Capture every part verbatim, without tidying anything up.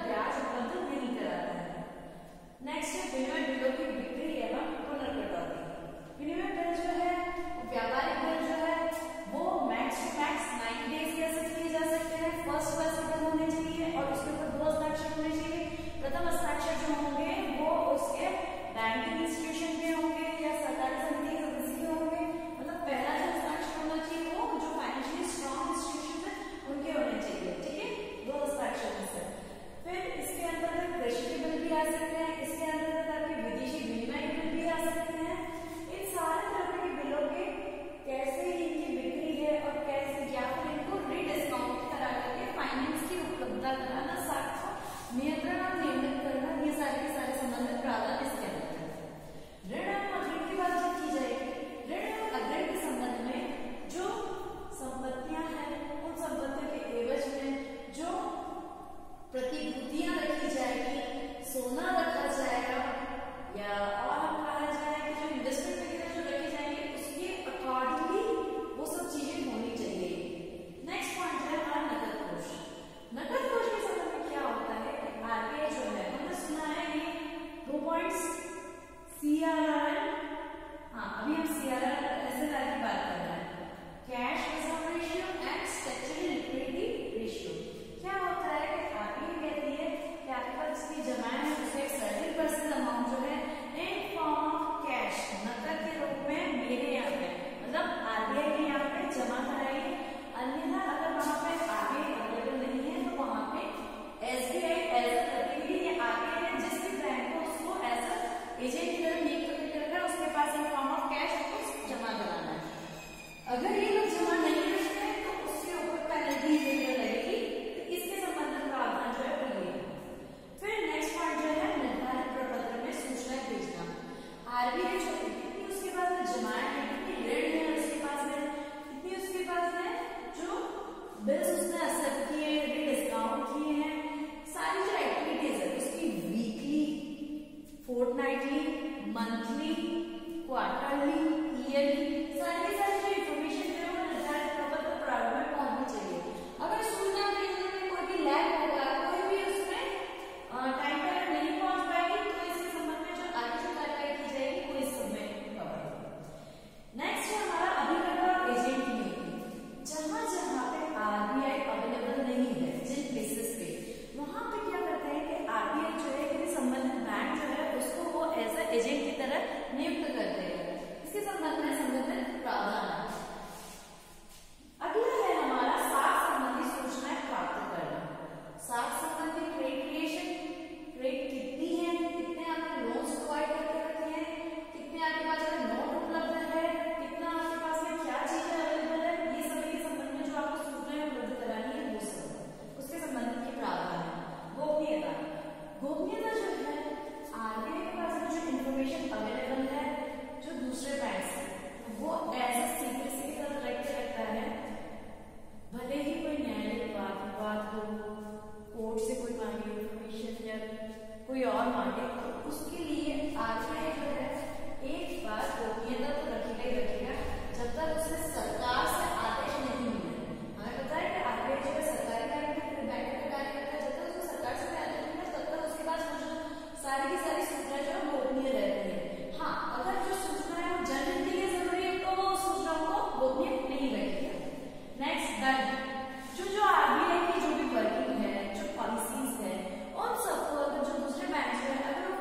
ब्याज उपलब्ध नहीं कराता है। नेक्स्ट है विनिमय बिलों की बिक्री एवं पुनर्कटौती। विनिमय बिल जो है, व्यापारिक बिल जो है, वो max to max nine days के ऐसे किए जा सकते हैं। फर्स्ट क्लास होने चाहिए और उसके ऊपर दो हस्ताक्षर होने चाहिए। प्रथम हस्ताक्षर जो होंगे वो उसके बैंकिंग इंस्टीट्यूशन के होंगे या सरकारी समिति के सदस्य के होंगे। मतलब पहला जो हस्ताक्षर होना चाहिए वो जो फाइनेंशियली स्ट्रॉन्ग इंस्टीट्यूशन है उनके होने चाहिए, ठीक है, दो हस्ताक्षर से। फिर इसके अंतर्गत कृषि के बिल भी आ सकते हैं, इसके अंतर्गत आपके विदेशी विनिमय के बिल भी आ सकते हैं। इन सारे तरह के बिलों के कैसे इनकी बिक्री है और कैसे या फिर इनको रीडिस्काउंट करा करके फाइनेंस की उपलब्धता कराना, साथ नियंत्रण और नियमित करना, ये सारे के सारे संबंधित प्रावधान इसके अंदर है। ऋण एवं अग्रिम की बात जब की जाएगी, ऋण एवं अग्रिम के संबंध में जो संपत्तियां हैं उन संपत्तियों के एवज में जो प्रतिभूतियां रखी जाएगी, सोना रखा जाएगा या और हम कहा जाए कि जो इन्वेस्टमेंट वगैरह जो रखी जाएंगे उसके अकॉर्डिंगली वो सब चीजें होनी चाहिए। नेक्स्ट पॉइंट है हमारा नकद कोष। नकद कोष के संबंध में क्या होता है कि आरबीआई जो है, हमने सुना है ये दो पॉइंट्स सीआरआर, हाँ अभी हम सीआरआर एसएलआर की बात कर रहे हैं, cash reserve ratio and statutory liquidity ratio. क्या होता है कि आरबीआई कहती है कि आपके पास जितनी जमा है उससे एक सर्टेन परसेंट अमाउंट जो है इन फॉर्म ऑफ कैश, नकद के रूप में मेरे यहाँ पे, मतलब आरबीआई के यहाँ पे जमा कराइए। अन्यथा अगर वहां पे आरबीआई अवेलेबल नहीं है तो वहां पे एसबीआई एज अ प्रतिनिधि या आरबीआई ने जिस भी बैंक को उसको एज अ एजेंट की तरह नियुक्त कर रहा है उसके पास इन फॉर्म ऑफ कैश जमा कराना है। अगर ये लोग जमा नहीं करते हैं तो उसके ऊपर पेनल्टी लगेगी। तो इसके संबंधित प्रावधान जो है वो ये है। फिर नेक्स्ट पॉइंट जो है निर्धारित प्रपत्र में सूचना भेजना। आरबीआई जो कितनी उसके पास में जमाएं है, कितनी ऋण है उसके पास में, कितनी उसके पास में जो बिल्स उसने एक्सेप्ट किए हैं, डिस्काउंट किए हैं, सारी जो एक्टिविटीज है उसकी weekly, fortnightly, monthly, quarterly, yearly, सारी सारी जो इन्फॉर्मेशन जो है वो निर्धारित प्रपत्र प्रारूप में पहुंचनी चाहिए। अगर सूचना भेजने में कोई भी लैग होगा, कोई भी उसमें टाइम पर नहीं पहुंच पाएगी तो इसके संबंध में जो आगे जो कार्रवाई की जाएगी वो इस समय कवर होगी। नेक्स्ट है हमारा अभिकर्ता और एजेंट की नीति। जहां जहां पे आरबीआई अवेलेबल नहीं है, जिन केसेस पे, वहां पे क्या करते हैं कि आरबीआई जो है किसी संबंधित बैंक जो है उसको वो एज ए एजेंट की तरह नियुक्त करते हैं। इसके संबंध में संबंधित प्रावधान है। अगला है हमारा साख संबंधी सूचनाएं प्राप्त करना। साख संबंधी क्रेडिट क्रिएशन, क्रेडिट कितनी है, कितने आपने लोन्स प्रोवाइड करके रखे हैं, कितने आपके पास अगर नोट उपलब्ध है, कितना आपके पास में क्या चीजें अवेलेबल है, ये सभी के संबंध में जो आपको सूचनाएं उपलब्ध करानी है वो सब उसके संबंधित ये प्रावधान है। गोपनीयता, गोपनीयता जो है आरबीआई के पास में जो इन्फॉर्मेशन अवेलेबल है जो दूसरे बैंक से वो एज ए सीक्रेसी के साथ रख के रखता है। भले ही कोई न्यायालय बात विवाद हो, कोर्ट से कोई मांगे इन्फॉर्मेशन या कोई और मांगे तो उसके लिए आरबीआई जो है एक बार गोपनीयता तो रखेगा ही रखेगा जब तक उसमें सरकार से आदेश नहीं मिले। हमें पता है कि आरबीआई जो है सरकारी बैंक में बैंक में कार्य करता है, जब तक उसको सरकार से आदेश नहीं मिले तब तक उसके पास सारी की सारी सूचना जो है गोपनीय रहती है। हाँ, अगर जो सूचना है वो जनहित के जरूरी है तो वो सूचनाओं को गोपनीय नहीं रखेगा। नेक्स्ट दंड, जो जो आरबीआई की जो भी वर्किंग है, जो पॉलिसीज है, उन सबको अगर जो दूसरे बैंक जो है अगर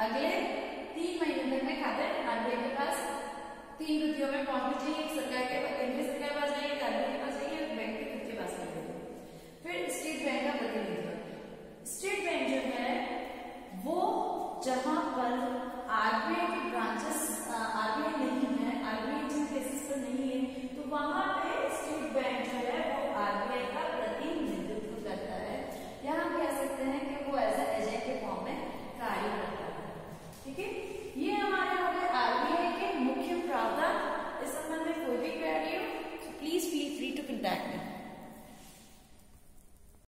अगले तीन महीने तक में खाते आरबीआई के पास तीन तिथियों में पहुंचनी चाहिए। एक सरकार के पास, केंद्रीय सरकार के पास जाएगी, एक आरबीआई के पास जाएगी, एक बैंक के खुद के पास जाएगी। फिर स्टेट बैंक का प्रतिनिधित्व। स्टेट बैंक जो है वो जहां पर